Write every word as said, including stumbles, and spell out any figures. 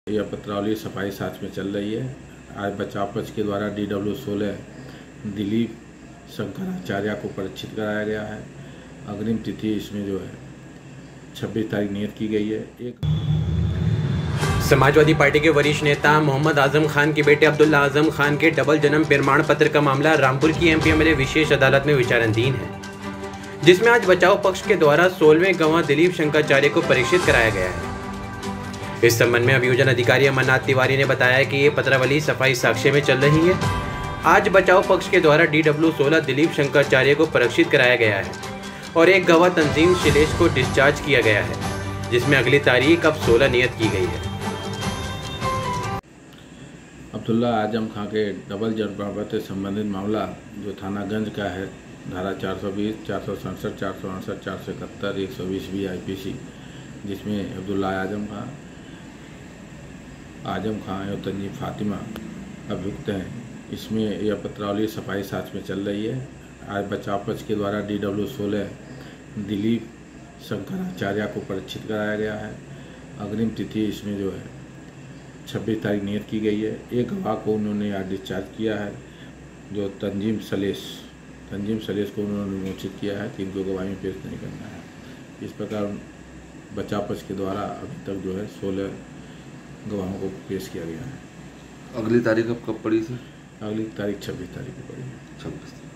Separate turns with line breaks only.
यह पत्रावली सफाई साथ में चल रही है। आज बचाव पक्ष के द्वारा डी डब्ल्यू सोलह दिलीप शंकराचार्य को परीक्षित कराया गया है। अग्रिम तिथि इसमें जो है छब्बीस तारीख नियत की गई है। एक
समाजवादी पार्टी के वरिष्ठ नेता मोहम्मद आजम खान के बेटे अब्दुल्ला आजम खान के डबल जन्म प्रमाण पत्र का मामला रामपुर की एमपी एमएलए विशेष अदालत में विचाराधीन है, जिसमें आज बचाव पक्ष के द्वारा सोलहवें गवाह दिलीप शंकराचार्य को परीक्षित कराया गया है। इस संबंध में अभियोजन अधिकारी अमरनाथ तिवारी ने बताया कि ये पत्रावली सफाई साक्ष्य में चल रही है। आज बचाव पक्ष के द्वारा डी डब्ल्यू सोलह दिलीप शंकराचार्य को परीक्षित कराया गया है और एक गवाह तंजीम शिलेश को डिस्चार्ज किया गया है, जिसमें अगली तारीख अब सोलह नियत की गई है।
अब्दुल्ला आजम खान के डबल जन्म प्रमाण पत्र से संबंधित मामला जो थानागंज का है, धारा चार सौ बीस, चार सौ सड़सठ, चार सौ अड़सठ, चार सौ इकहत्तर, एक सौ बीस बी आई पी सी, जिसमें अब्दुल्ला आजम खान आजम खान और तंजीम फातिमा अभियुक्त हैं। इसमें यह पत्रावली सफाई साथ में चल रही है। आज बचाव पक्ष के द्वारा डी डब्ल्यू सोलह दिलीप शंकराचार्य को परीक्षित कराया गया है। अग्रिम तिथि इसमें जो है छब्बीस तारीख नियत की गई है। एक गवाह को उन्होंने आज डिस्चार्ज किया है, जो तंजीम सलेश तंजीम सलेश को उन्होंने विमोचित किया है कि इनको गवाही में पेश नहीं करना है। इस प्रकार बचाव पक्ष के द्वारा अभी तक जो है सोलह गवाहों को पेश किया गया है।
अगली तारीख अब कब पड़ी थी?
अगली तारीख छब्बीस तारीख को पड़ी है।
छब्बीस